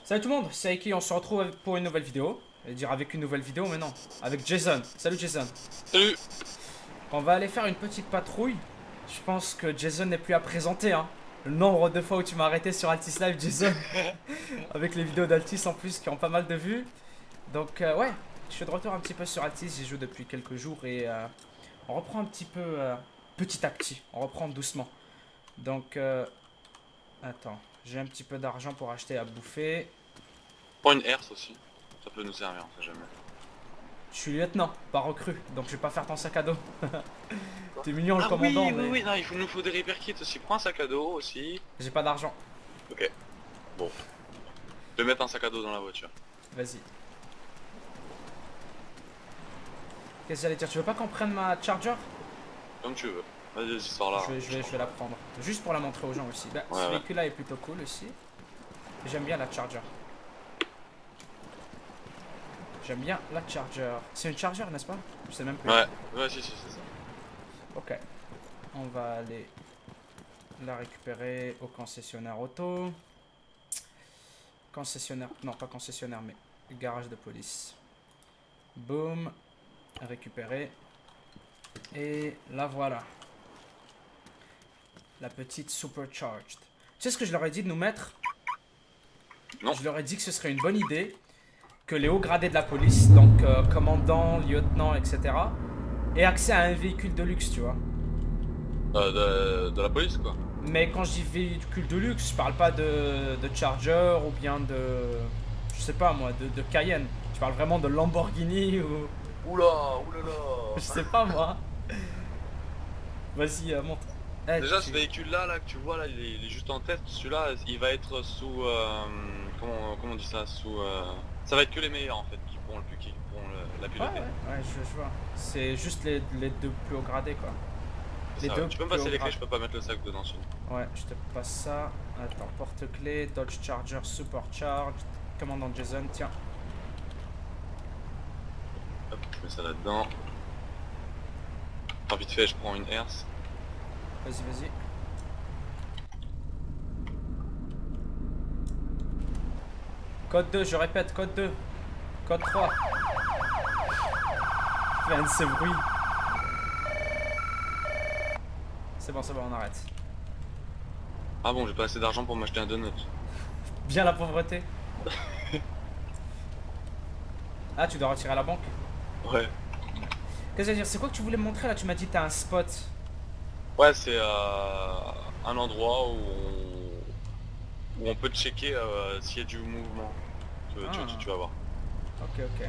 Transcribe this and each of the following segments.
Salut tout le monde, c'est Aiki, on se retrouve pour une nouvelle vidéo. Je vais dire avec une nouvelle vidéo, mais non, avec Jason. Salut Jason. Salut. On va aller faire une petite patrouille. Je pense que Jason n'est plus à présenter, hein. Le nombre de fois où tu m'as arrêté sur Altis Live, Jason. Avec les vidéos d'Altis en plus qui ont pas mal de vues. Donc ouais, je suis de retour un petit peu sur Altis, j'y joue depuis quelques jours et on reprend un petit peu petit à petit. On reprend doucement. Donc attends, j'ai un petit peu d'argent pour acheter à bouffer. Prends une herse aussi, ça peut nous servir, on sait jamais. Je suis lieutenant, pas recrue, donc je vais pas faire ton sac à dos. T'es mignon le Ah commandant, oui, mais... oui, non, nous faut des repair kits aussi, prends un sac à dos aussi. J'ai pas d'argent. Ok, bon. Je vais mettre un sac à dos dans la voiture. Vas-y. Qu'est-ce que j'allais dire? Tu veux pas qu'on prenne ma charger? Comme tu veux. Vas-y, sors là. Je vais la prendre. Juste pour la montrer aux gens aussi. Bah, Ouais, ce ouais. véhicule là est plutôt cool aussi. J'aime bien la charger. J'aime bien la charger. C'est une charger, n'est-ce pas? Je sais même plus. Ouais, ouais, si, c'est ça. Ok. On va aller la récupérer au concessionnaire auto. Concessionnaire, non pas concessionnaire, mais garage de police. Boum. Récupérer. Et la voilà. La petite supercharged. Tu sais ce que je leur ai dit de nous mettre? Non. Je leur ai dit que ce serait une bonne idée que les hauts gradés de la police, donc commandant, lieutenant, etc., aient accès à un véhicule de luxe, tu vois. De la police quoi. Mais quand je dis véhicule de luxe, je parle pas de Charger ou bien de... Je sais pas moi, de Cayenne. Je parle vraiment de Lamborghini ou... Oula, oulala. Je sais pas moi. Vas-y, montre. Eh, Déjà ce véhicule là que tu vois là, il est juste en tête, celui-là il va être sous... comment on dit ça? Sous... Ça va être que les meilleurs en fait qui pourront la Ouais, piloter. ouais, je vois. C'est juste les deux plus haut gradés quoi. C'est Les ça, deux tu peux me plus passer haut les clés, grade. je peux pas mettre le sac dedans sinon. Ouais, je te passe ça. Attends, porte-clés, Dodge Charger Supercharged. Commandant Jason, tiens. Hop, je mets ça là-dedans. Enfin, vite fait, je prends une herse. Vas-y, vas-y. Code 2, je répète, code 2. Code 3. Fais un de ces bruits. C'est bon, on arrête. Ah bon, j'ai pas assez d'argent pour m'acheter un donut. Bien la pauvreté. Ah, tu dois retirer à la banque. Ouais. Qu'est-ce que je veux dire? C'est quoi que tu voulais me montrer là? Tu m'as dit que t'as un spot. Ouais, c'est un endroit où on peut checker s'il y a du mouvement. Tu vas voir. Ok, ok.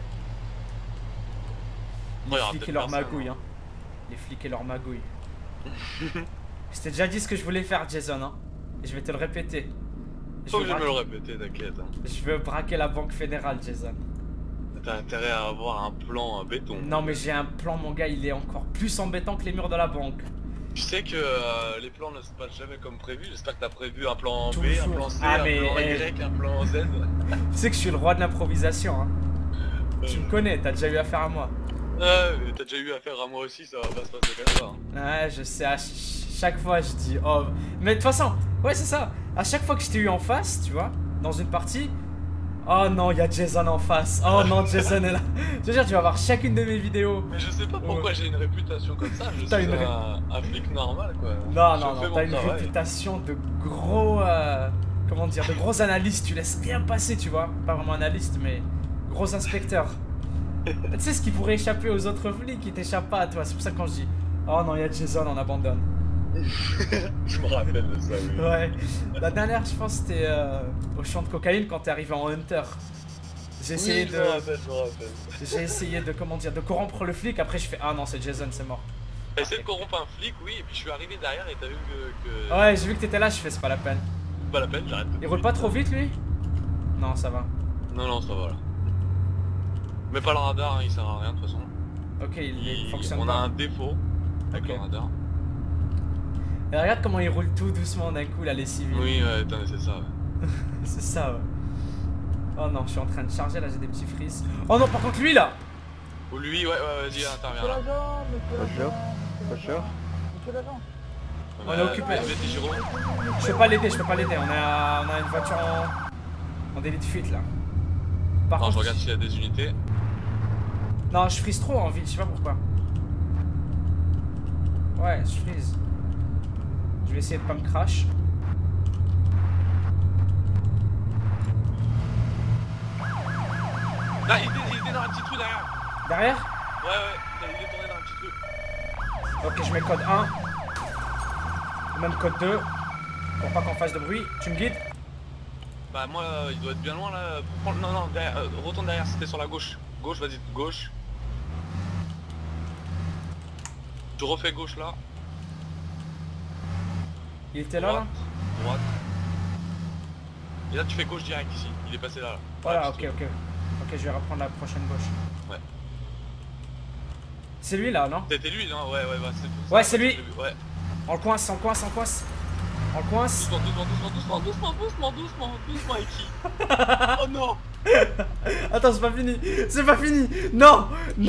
Ouais, Les y aura flics et peut-être leur personne, magouille, hein. hein. Les flics et leur magouille. Je t'ai déjà dit ce que je voulais faire, Jason, hein. Et je vais te le répéter. Faut que je me le braquer... répéter, t'inquiète. Hein. Je veux braquer la banque fédérale, Jason. T'as intérêt à avoir un plan béton. Non, mais j'ai un plan, mon gars, il est encore plus embêtant que les murs de la banque. Tu sais que les plans ne se passent jamais comme prévu. J'espère que t'as prévu un plan B, un Toujours. plan C, Ah, un mais, plan Y, un plan Z. Tu sais que je suis le roi de l'improvisation, hein. Tu me connais, t'as déjà eu affaire à moi. Ouais, t'as déjà eu affaire à moi aussi, ça va pas se passer comme ça. Hein. Ouais, je sais, à chaque fois je dis oh. Mais de toute façon, ouais, c'est ça. À chaque fois que je t'ai eu en face, tu vois, dans une partie, oh non, il y a Jason en face. Oh non, Jason est là. Je veux dire, tu vas voir chacune de mes vidéos. Mais je sais pas pourquoi j'ai une réputation comme ça, je suis un flic normal quoi. Non, t'as une réputation de gros, comment dire, de gros analystes, tu laisses rien passer, tu vois. Pas vraiment analyste, mais gros inspecteur. Tu sais ce qui pourrait échapper aux autres flics qui t'échappe pas à toi, c'est pour ça que quand je dis oh non, il y a Jason, on abandonne. Je me rappelle de ça, oui. Ouais, la dernière, je pense, c'était au champ de cocaïne quand t'es arrivé en Hunter. J'ai essayé je me rappelle. J'ai essayé de, comment dire, de corrompre le flic, après je fais ah non, c'est Jason, c'est mort. T'as essayé de corrompre un flic, oui, et puis je suis arrivé derrière et t'as vu que... Ouais, j'ai vu que t'étais là, je fais c'est pas la peine. Pas la peine, j'arrête. Il roule pas trop vite lui? Non, ça va. Non, ça va là. Mais pas le radar, hein, il sert à rien de toute façon. Ok, il fonctionne on pas. a un défaut avec le radar. Et regarde comment il roule tout doucement d'un coup là, les civils. Oui, ouais, attends, c'est ça, ouais. C'est ça, ouais. Oh non, je suis en train de charger là, j'ai des petits frises. Oh non, par contre lui là. Ou lui, ouais, vas-y, interviens là. Bonjour. On est occupé. Je vais te gyro. Je peux pas l'aider, on a une voiture en... En délit de fuite là. Par Non, contre, je regarde s'il y a des unités. non, je frise trop en ville, je sais pas pourquoi. Ouais, je frise. Je vais essayer de pas me crash. Là, il était dans la petite rue derrière. Derrière? Ouais, il est tourné dans la petite rue. Ok, je mets code 1. Ou même code 2. Pour pas qu'on fasse de bruit. Tu me guides? Bah, moi, il doit être bien loin là. Non, derrière, retourne derrière, c'était sur la gauche. Gauche, vas-y, gauche. Tu refais gauche là. Il était là, là? Droite. Et là, tu fais gauche direct ici. Il est passé là. Voilà, ok. Ok, je vais reprendre la prochaine gauche. Ouais. C'est lui là, non? C'était lui, non? Ouais, c'est tout ça. Ouais, c'est lui. Ouais. On le coince. On le coince. Doucement, Eki. Oh non! Attends, c'est pas fini. Non.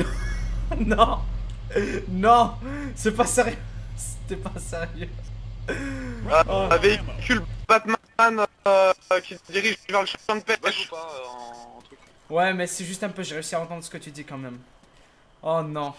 Non. C'est pas sérieux. C'était pas sérieux. Oh. Un véhicule Batman qui se dirige vers le champ de Ouais, pêche. ou pas en truc. Ouais, mais c'est juste un peu, j'ai réussi à entendre ce que tu dis quand même. Oh non.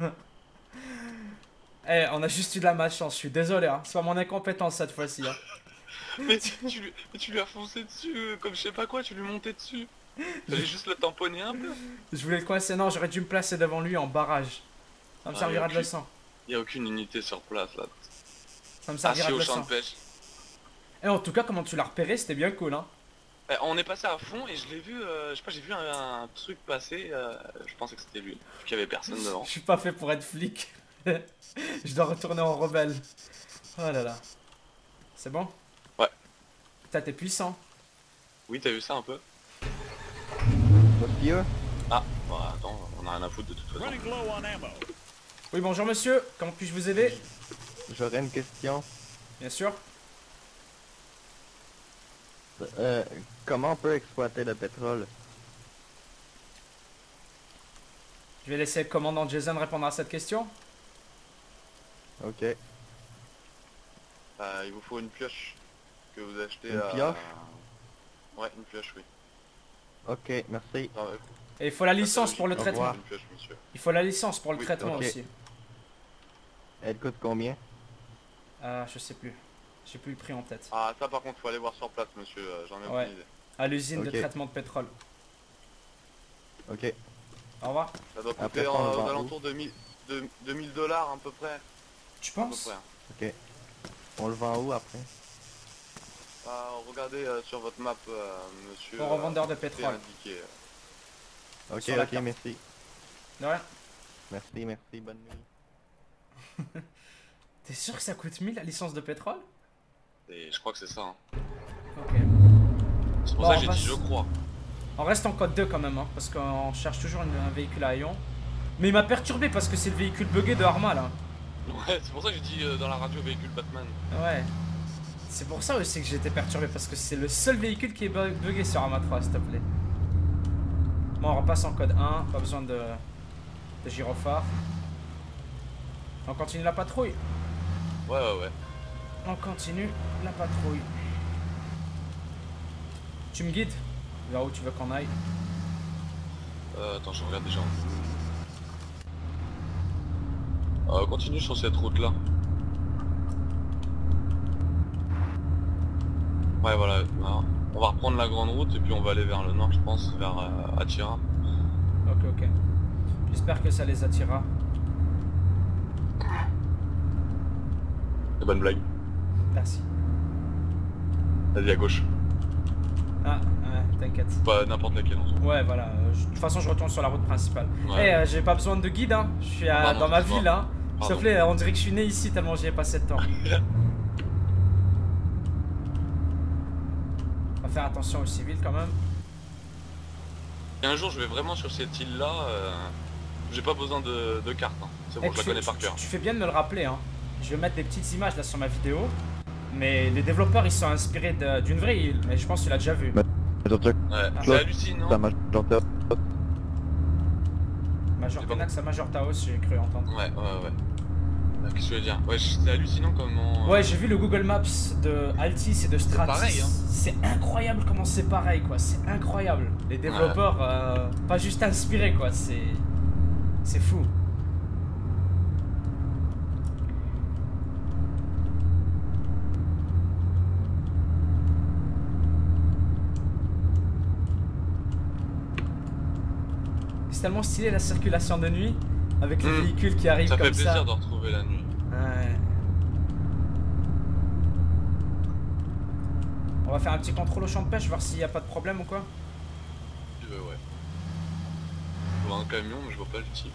Eh, on a juste eu de la malchance, je suis désolé, hein. C'est pas mon incompétence cette fois-ci. Hein. Mais tu lui as foncé dessus, comme je sais pas quoi, tu lui montais dessus. Fallait juste le tamponner un peu. Je voulais le coincer, non, j'aurais dû me placer devant lui en barrage. Ça me servira de leçon. Il y a aucune unité sur place là. Ça me servira de Assis au champ leçon. de pêche. Et en tout cas, comment tu l'as repéré, c'était bien cool, hein. On est passé à fond et je l'ai vu, je sais pas, j'ai vu un truc passer, je pensais que c'était lui, qu'il y avait personne devant. Je suis pas fait pour être flic. Je dois retourner en rebelle. Oh là là. C'est bon? Ouais. Putain, t'es puissant. Oui, t'as vu ça un peu? Monsieur, Ah, bah attends, on a rien à foutre de toute façon. Oui, bonjour monsieur, comment puis-je vous aider? j'aurais une question. Bien sûr. Comment on peut exploiter le pétrole? Je vais laisser le commandant Jason répondre à cette question. Ok. Il vous faut une pioche que vous achetez Une pioche? Ouais, une pioche, oui. Ok, merci. Et il faut la licence pour le Au traitement. revoir. Une pioche, monsieur. Il faut la licence pour le Oui, traitement ok. aussi. Elle coûte combien? Je sais plus. J'ai plus le prix en tête. Ah, ça par contre, faut aller voir sur place, monsieur, j'en ai Ouais. aucune idée. À l'usine de Ok. traitement de pétrole. Ok. Au revoir. Ça doit Après, coûter on le vend aux où? alentours de 2000 dollars à peu près. Tu À peu penses? près. Hein. Ok. On le vend où après? Regardez sur votre map, monsieur. Au revendeur de c'est pétrole. indiqué. Ok, Sur la ok, carte. merci. De rien. Merci, bonne nuit. T'es sûr que ça coûte 1000 la licence de pétrole? Et je crois que c'est ça. Hein. Ok. C'est pour Bon, ça que on j'ai va dit s- je crois. On reste en code 2 quand même, hein, parce qu'on cherche toujours un véhicule à Lyon. Mais il m'a perturbé parce que c'est le véhicule buggé de Arma là. Ouais, c'est pour ça que j'ai dit dans la radio véhicule Batman. Ouais. C'est pour ça aussi que j'étais perturbé parce que c'est le seul véhicule qui est buggé sur Arma 3, s'il te plaît. Bon, on repasse en code 1, pas besoin de gyrophare. On continue la patrouille. Ouais. On continue la patrouille. Tu me guides vers où tu veux qu'on aille. Attends, je regarde déjà. Continue sur cette route là. Ouais, voilà. Alors, on va reprendre la grande route et puis on va aller vers le nord, je pense, vers Atira. Ok. J'espère que ça les attirera. C'est bonne blague. Merci. Vas-y à gauche. Ah, t'inquiète. Pas n'importe laquelle en soi. Ouais, voilà. De toute façon, je retourne sur la route principale. Ouais. J'ai pas besoin de guide, hein. Je suis Pardon, dans ma excuse-moi. ville, hein. S'il te Pardon. plaît, on dirait que je suis né ici tellement j'y ai passé de temps. On va faire attention aux civils quand même. Et un jour, je vais vraiment sur cette île là. J'ai pas besoin de carte. Hein. C'est bon, Eh, je la connais par cœur. tu fais bien de me le rappeler, hein. Je vais mettre des petites images là sur ma vidéo. Mais les développeurs ils sont inspirés d'une vraie île. Mais je pense que tu l'as déjà vu. Ouais, Ah. c'est hallucinant. Major c'est pas Tenax à Major Taos, j'ai cru entendre. Ouais. Qu'est-ce que je veux dire? Ouais, c'est hallucinant comment... Ouais, j'ai vu le Google Maps de Altis et de Stratis. pareil, hein. C'est incroyable comment c'est pareil, quoi. C'est incroyable. Les développeurs, pas juste inspirés, quoi. C'est fou. C'est tellement stylé la circulation de nuit avec les véhicules qui arrivent ça comme fait ça. plaisir de retrouver la nuit. Ouais. On va faire un petit contrôle au champ de pêche, voir s'il n'y a pas de problème ou quoi. Ouais. Je vois un camion, mais je vois pas le type.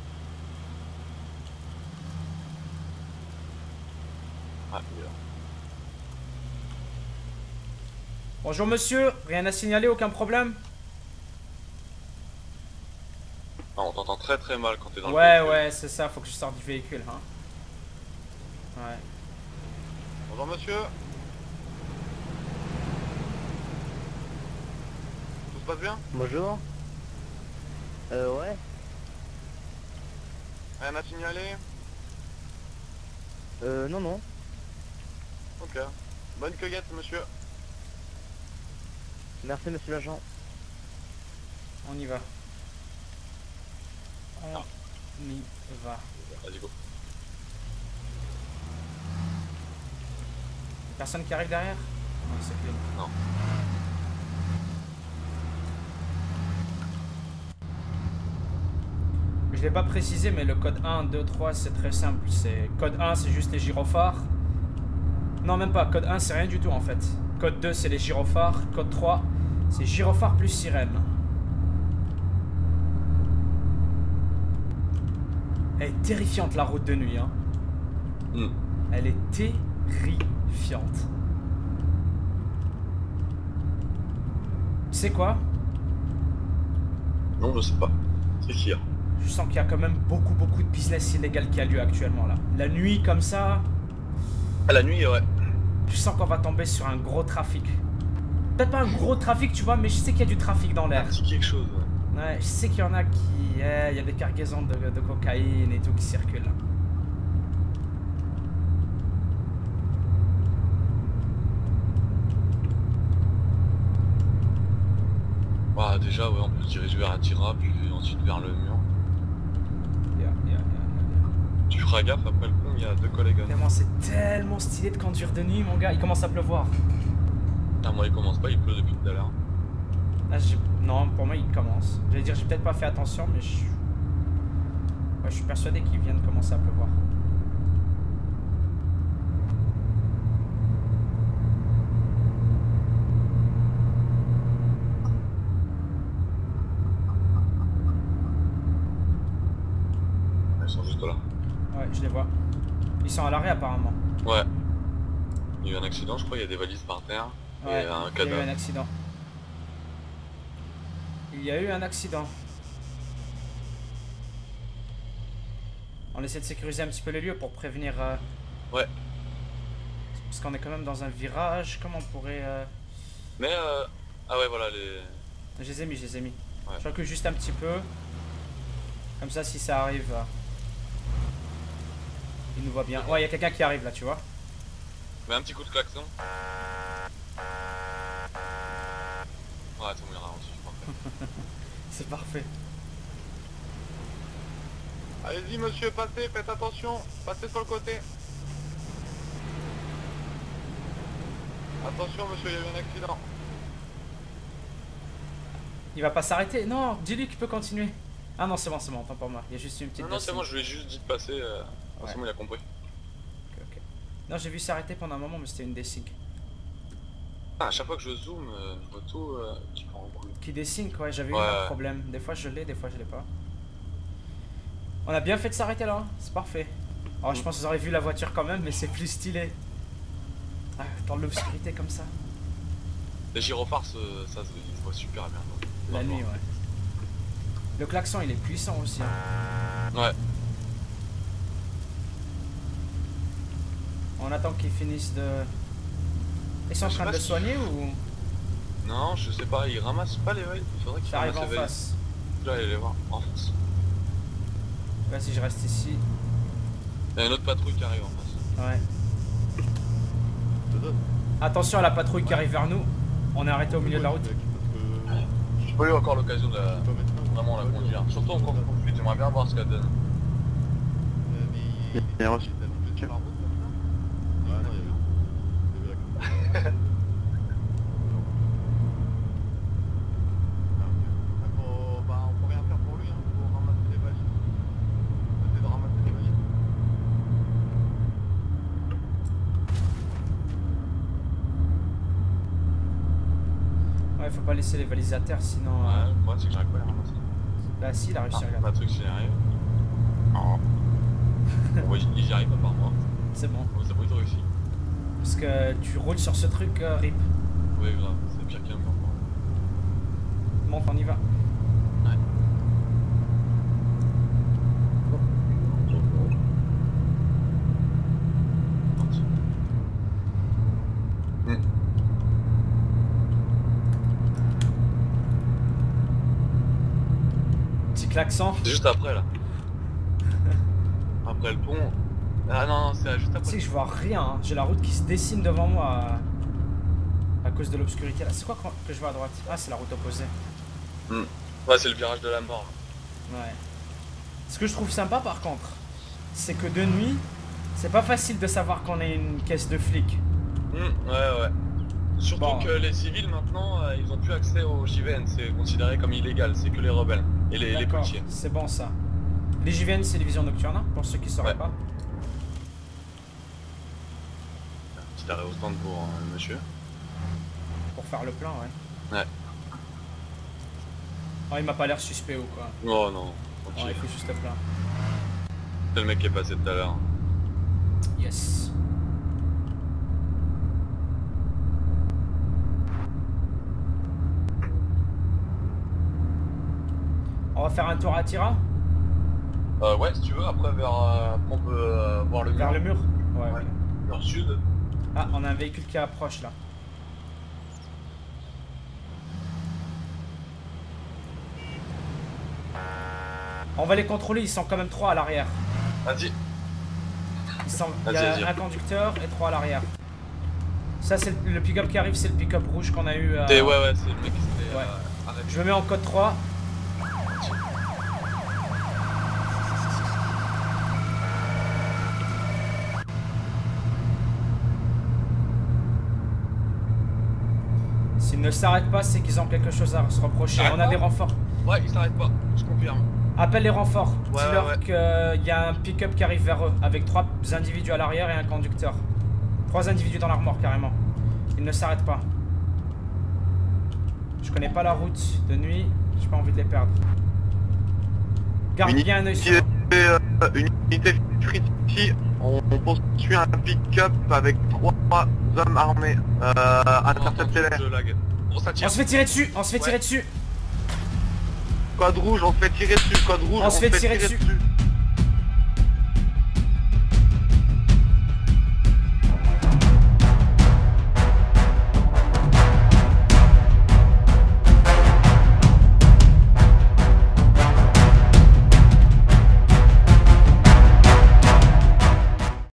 Ah, il est là. Bonjour monsieur, rien à signaler, aucun problème? Ah, on t'entend très très mal quand t'es dans le Ouais, véhicule. ouais, c'est ça, faut que je sorte du véhicule, hein. Ouais. Bonjour monsieur. Tout se passe bien? Bonjour. Ouais. Rien à signaler? Non, non. Ok. Bonne cueillette monsieur. Merci, monsieur l'agent. On y va. On y va. Vas-y, go. Personne qui arrive derrière? Non, c'est clean. Non. Je l'ai pas précisé, mais le code 1, 2, 3, c'est très simple. C'est code 1, c'est juste les gyrophares. Non, même pas. Code 1, c'est rien du tout en fait. Code 2, c'est les gyrophares. Code 3, c'est gyrophares plus sirène. Elle est terrifiante la route de nuit, hein. Elle est terrifiante. Tu sais quoi? Non, je sais pas. C'est qui là? Je sens qu'il y a quand même beaucoup de business illégal qui a lieu actuellement là. La nuit comme ça, Ah, la nuit, ouais. je sens qu'on va tomber sur un gros trafic. Peut-être pas un gros trafic, tu vois, mais je sais qu'il y a du trafic dans l'air. Un petit quelque chose, ouais. Ouais, je sais qu'il y en a qui... il y a des cargaisons de cocaïne et tout qui circulent. Bah, déjà, ouais, on peut se diriger vers Attira, puis ensuite vers le mur. Tu feras gaffe, après le pont, il y a deux collègues. Tellement, c'est tellement stylé de conduire de nuit, mon gars. Il commence à pleuvoir. Ah, moi, il commence pas, il pleut depuis tout à l'heure. Là, non, pour moi, il commence. J'allais dire, j'ai peut-être pas fait attention, mais ouais, je suis persuadé qu'il vient de commencer à pleuvoir. Ils sont juste là. Ouais, je les vois. Ils sont à l'arrêt apparemment. Ouais. Il y a eu un accident, je crois, il y a des valises par terre. Ouais, et un il y a eu cadavre. un accident. Il y a eu un accident. On essaie de sécuriser un petit peu les lieux pour prévenir... Ouais. Parce qu'on est quand même dans un virage. Comment on pourrait... Mais ah ouais, voilà, les... Je les ai mis, je les ai mis. Ouais. Je recule juste un petit peu. Comme ça, si ça arrive... il nous voit bien. Ouais, il y a quelqu'un qui arrive là, tu vois. Mais un petit coup de klaxon. Ouais, c'est bon, il ralentit, parfait. C'est parfait. Allez-y monsieur, passez, faites attention. Passez sur le côté. Attention monsieur, il y a eu un accident. Il va pas s'arrêter. Non, dis-lui qu'il peut continuer. Ah non, c'est bon, autant pour moi. Il y a juste une petite... Non, c'est bon, je lui ai juste dit de passer. Ouais. C'est bon, il a compris. Ok. Non, j'ai vu s'arrêter pendant un moment, mais c'était une desync. Ah, à chaque fois que je zoome, je vois tout qui part en couille. Qui desync, ouais, j'avais eu Ouais. un problème. Des fois je l'ai, des fois je l'ai pas. On a bien fait de s'arrêter là, hein. C'est parfait. Alors je pense que vous aurez vu la voiture quand même, mais c'est plus stylé. Ah, dans l'obscurité comme ça. Les gyrophares, ça se voit super bien. Donc, La vraiment. nuit, ouais. Le klaxon il est puissant aussi. Hein. Ouais. On attend qu'ils finissent de... Ils sont en Je sais train de pas le si- soigner ou... Non, je sais pas, ils ramassent pas les valises. Il faudrait qu'ils Ça arrive ramassent en les valises. face. Je vais aller les voir en face. Vas-y, je reste ici. Il y a une autre patrouille qui arrive en face. Ouais. Attention à la patrouille qui arrive vers nous. On est arrêté au milieu de la route. J'ai pas eu encore l'occasion de vraiment la conduire. Surtout en course poursuite, j'aimerais bien voir ce qu'elle donne. Il a reçu. Ouais, faut pas laisser les valises à terre sinon. Ouais, le problème c'est que j'arrive pas à les ramasser. Là, si, il a réussi à Ah, regarder. ma truc s'y arrive. Oh. Bon, ouais, j'y arrive pas par moi. C'est bon. Bon, ça peut être réussi. Parce que tu roules sur ce truc, RIP. Oui, grave, c'est pire qu'un mort. Monte, on y va. Ouais. Petit klaxon. C'est juste après là. Après le pont. Ah non, non, c'est juste Tu après. sais que je vois rien, hein. J'ai la route qui se dessine devant moi à cause de l'obscurité là. C'est quoi que je vois à droite? Ah, c'est la route opposée. Ouais, c'est le virage de la mort. Ouais. Ce que je trouve sympa par contre, c'est que de nuit, c'est pas facile de savoir qu'on est une caisse de flics. Ouais. Surtout Bon. que les civils maintenant, ils ont plus accès au JVN, c'est considéré comme illégal, c'est que les rebelles et les D'accord, policiers. c'est bon ça. Les JVN, c'est les visions nocturnes, hein, pour ceux qui sauraient Ouais. pas. Petit arrêt au stand pour monsieur. Pour faire le plein, ouais. Ouais. Oh, il m'a pas l'air suspect ou quoi. Oh non, Oh, tranquille. il fait juste le plein. C'est le mec qui est passé tout à l'heure. Yes. On va faire un tour à Tira? Ouais, si tu veux, après on peut voir le mur. Vers le mur? Ouais. Ouais. Mur sud. Ah, on a un véhicule qui approche là. On va les contrôler, ils sont quand même 3 à l'arrière. Vas-y. Il y Vas-y. a un conducteur et 3 à l'arrière. Ça, c'est le pick-up qui arrive, c'est le pick-up rouge qu'on a eu. Ouais, c'est le mec qui s'était Ouais. arrêté. Je me mets en code 3. S'ils ne s'arrêtent pas, c'est qu'ils ont quelque chose à se reprocher. S'arrête On a pas. des renforts. Ouais, il s'arrête pas, je confirme. Appelle les renforts. Ouais, Dis-leur ouais. qu'il y a un pick-up qui arrive vers eux avec 3 individus à l'arrière et un conducteur. 3 individus dans la remorque carrément. Ils ne s'arrêtent pas. Je connais pas la route de nuit, j'ai pas envie de les perdre. Garde bien un œil sur eux. Une unité ici, on poursuit un pick-up avec 3 hommes armés. Interceptez-les. Je lag. Bon, ça tire. On se fait tirer dessus, on se fait Ouais. tirer dessus. Code rouge, on se fait tirer dessus. Code rouge, On se fait tirer dessus.